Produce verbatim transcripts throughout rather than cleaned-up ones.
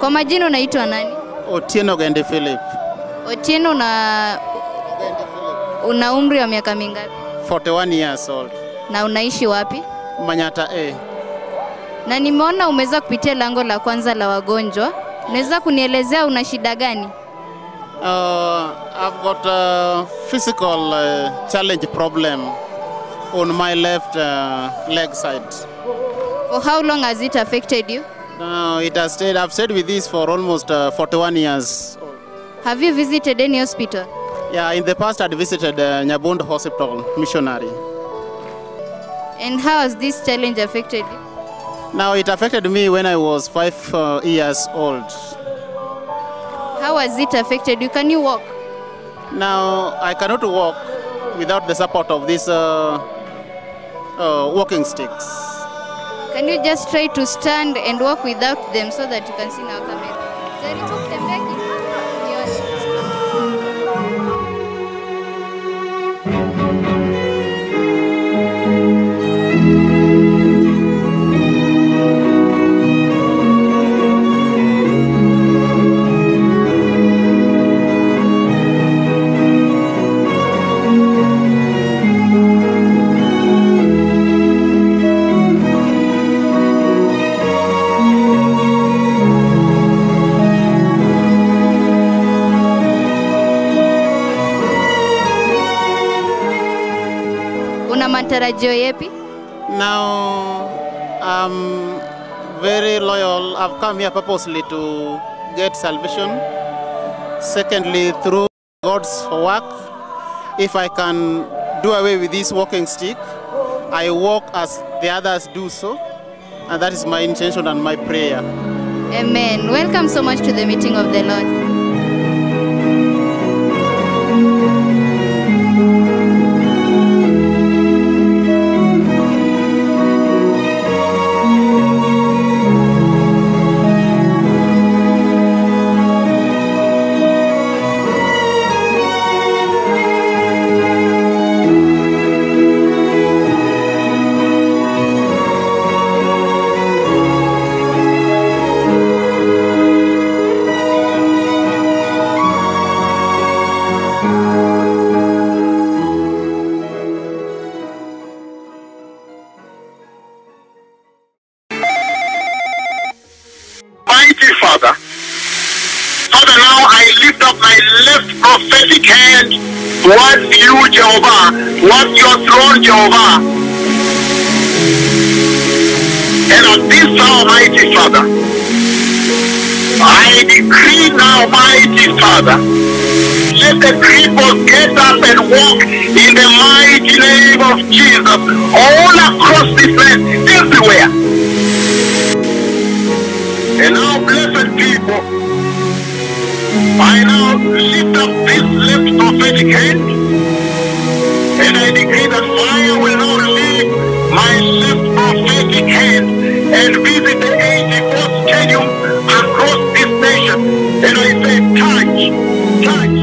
Kwa majina unaitwa nani? Otieno Gendi Philip. Otieno una una umri wa miaka mingapi? forty-one years old. Na unaishi wapi? Manyata A. Na nimeona umeweza kupitia lango la kwanza la wagonjwa. Unaweza kunielezea una shida gani? Uh, I've got a physical uh, challenge problem on my left uh, leg side. For how long has it affected you? Uh, it has stayed, I've stayed with this for almost uh, forty-one years. Have you visited any hospital? Yeah, in the past I'd visited uh, Nyabund Hospital, missionary. And how has this challenge affected you? Now it affected me when I was five uh, years old. How has it affected you? Can you walk? Now I cannot walk without the support of these uh, uh, walking sticks. Can you just try to stand and walk without them so that you can see now camera? Jaribu kutembea kidogo. Una matarajio yepi? Now I'm very loyal. I've come here purposely to get salvation. Secondly, through God's work, if I can do away with this walking stick, I walk as the others do so. And that is my intention and my prayer. Amen. Welcome so much to the meeting of the Lord. Father, Father, now I lift up my left prophetic hand towards you, Jehovah, towards your throne, Jehovah. And at this hour, mighty Father, I decree now, mighty Father, let the cripples get up and walk in the mighty name of Jesus, all across this land, everywhere. And now, blessed people, I now lift up this left prophetic hand, and I decree that fire will now leave my left prophetic hand and visit the eighty-fourth stadium across this nation. And I say, touch, touch.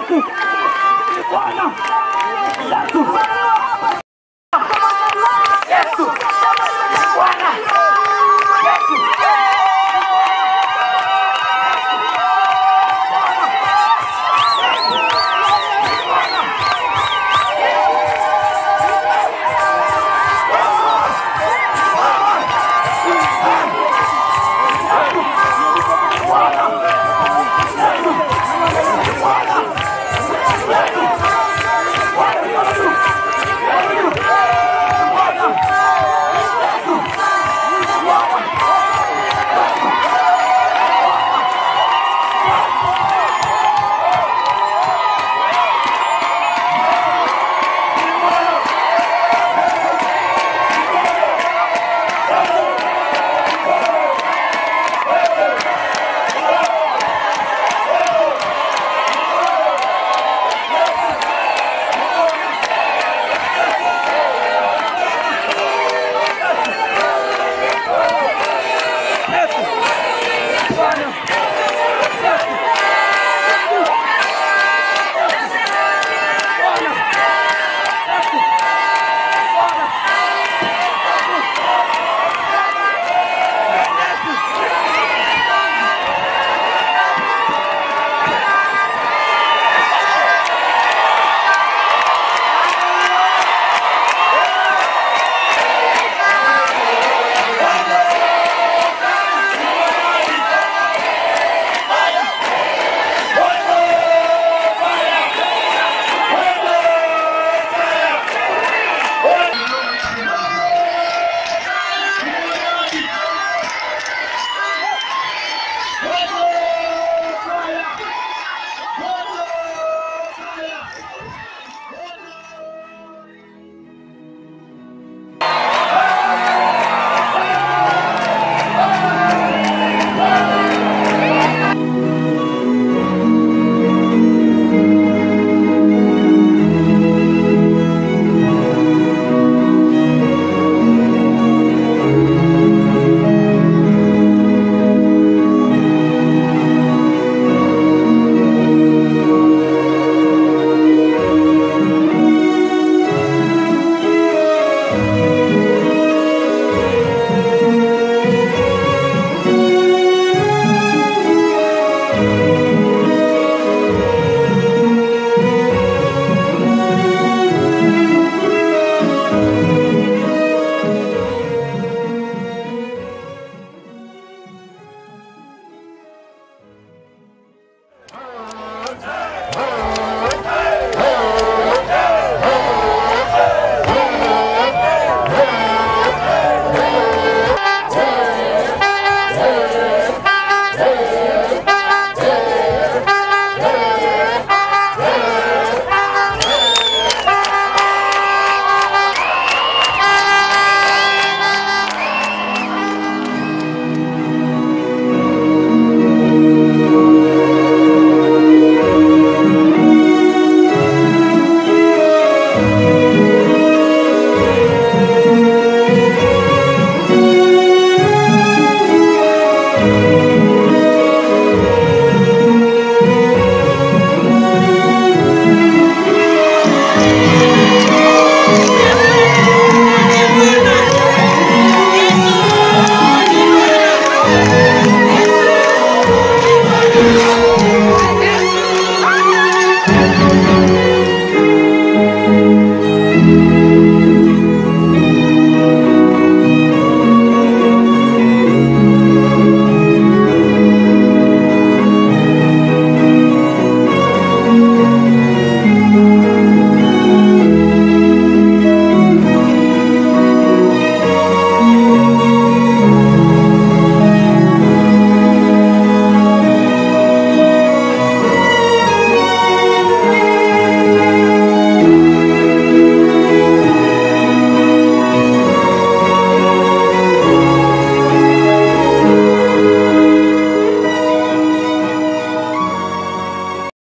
Yesu, Bwana Yesu.